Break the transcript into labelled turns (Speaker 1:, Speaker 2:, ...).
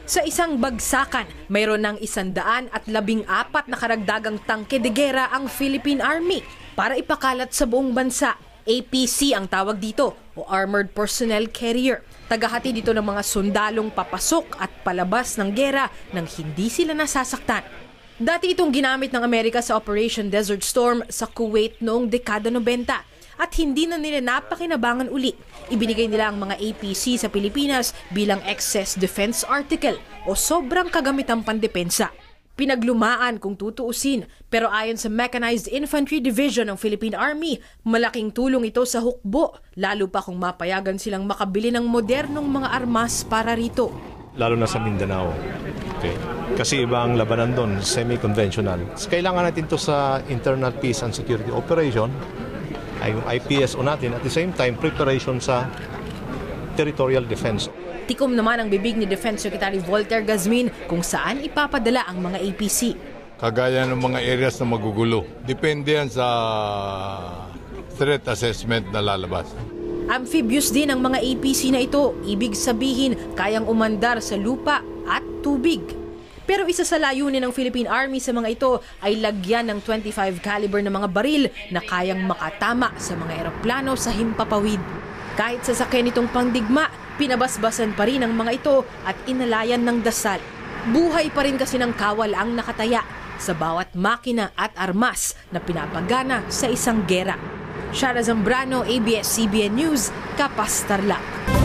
Speaker 1: Sa isang bagsakan, mayroon ng 114 na karagdagang tangke de gera ang Philippine Army para ipakalat sa buong bansa. APC ang tawag dito o Armored Personnel Carrier. Tagahati dito ng mga sundalong papasok at palabas ng gera nang hindi sila nasasaktan. Dati itong ginamit ng Amerika sa Operation Desert Storm sa Kuwait noong dekada 90 at hindi na nila napakinabangan uli. Ibinigay nila ang mga APC sa Pilipinas bilang excess defense article o sobrang kagamitang pandepensa. Pinaglumaan kung tutuusin, pero ayon sa Mechanized Infantry Division ng Philippine Army, malaking tulong ito sa hukbo, lalo pa kung mapayagan silang makabili ng modernong mga armas para rito.
Speaker 2: Lalo na sa Mindanao. Okay. Kasi iba ang labanan doon, semi-conventional. Kailangan natin to sa internal peace and security operation, ay yung IPSO natin, at the same time, preparation sa territorial defense.
Speaker 1: Tikom naman ang bibig ni Defense Secretary Voltaire Gazmin kung saan ipapadala ang mga APC.
Speaker 3: Kagaya ng mga areas na magugulo. Depende yan sa threat assessment na lalabas.
Speaker 1: Amphibious din ang mga APC na ito. Ibig sabihin, kayang umandar sa lupa at tubig. Pero isa sa layunin ng Philippine Army sa mga ito ay lagyan ng 25 caliber na mga baril na kayang makatama sa mga eroplano sa himpapawid. Kahit sasakyan itong pangdigma, pinabasbasan pa rin ang mga ito at inalayan ng dasal. Buhay pa rin kasi ng kawal ang nakataya sa bawat makina at armas na pinapagana sa isang gera. Shara Zambrano, ABS-CBN News, Kapas, Tarlac.